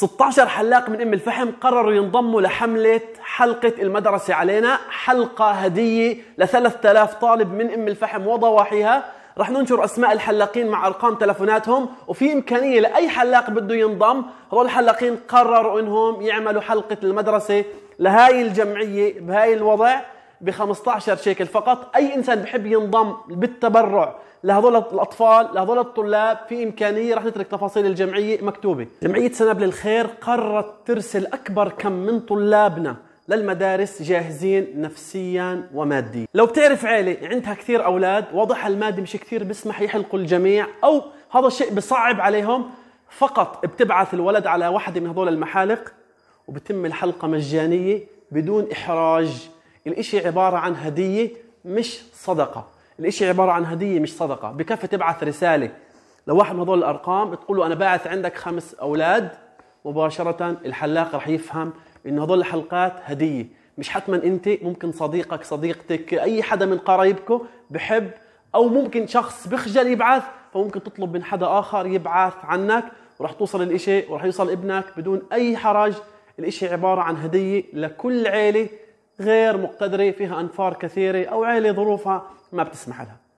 16 حلاق من ام الفحم قرروا ينضموا لحملة حلقة المدرسة علينا، حلقة هدية ل 3000 طالب من ام الفحم وضواحيها. رح ننشر اسماء الحلاقين مع ارقام تلفوناتهم، وفي امكانية لاي حلاق بده ينضم. هذول الحلاقين قرروا انهم يعملوا حلقة المدرسة لهاي الجمعية بهاي الوضع ب 15 شيكل فقط. اي انسان بحب ينضم بالتبرع لهذول الاطفال لهذول الطلاب في امكانيه، رح نترك تفاصيل الجمعيه مكتوبه. جمعيه سنابل الخير قررت ترسل اكبر كم من طلابنا للمدارس جاهزين نفسيا وماديا. لو بتعرف عيله عندها كثير اولاد وضعها المادي مش كثير بيسمح يحلقوا الجميع، او هذا الشيء بصعب عليهم، فقط بتبعث الولد على واحده من هذول المحالق وبتم الحلقه مجانيه بدون احراج. الاشي عباره عن هديه مش صدقه، الاشي عبارة عن هدية مش صدقة. بكفي تبعث رسالة لواحد من هذول الأرقام تقول له أنا باعث عندك 5 أولاد، مباشرة الحلاق رح يفهم إنه هذول الحلقات هدية. مش حتما أنت، ممكن صديقك صديقتك أي حدا من قرايبكم بحب، أو ممكن شخص بخجل يبعث، فممكن تطلب من حدا آخر يبعث عنك ورح توصل الإشي ورح يوصل ابنك بدون أي حرج. الإشي عبارة عن هدية لكل عيلة غير مقتدرة فيها أنفار كثيرة، أو عيلة ظروفها ما بتسمح لها.